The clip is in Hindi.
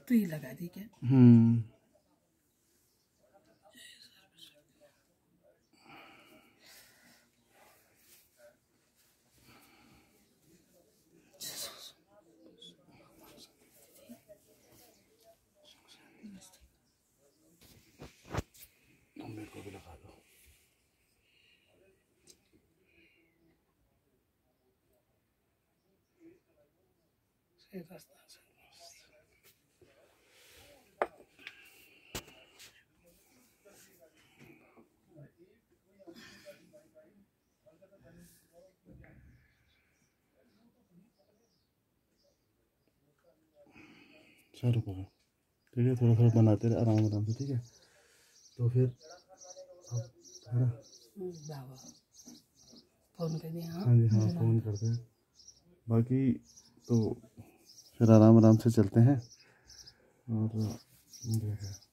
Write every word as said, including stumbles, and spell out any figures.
तो ये लगा दी क्या? हम्म मेरे को भी लगा दो। सही रास्ता से चलो करो, ठीक है, थोड़ा थोड़ा बनाते रहे आराम आराम से, ठीक है। तो फिर अब है ना, बाबा फोन कर दिया। हाँ जी हाँ, फ़ोन करते हैं। बाकी तो फिर आराम आराम से चलते हैं और जो है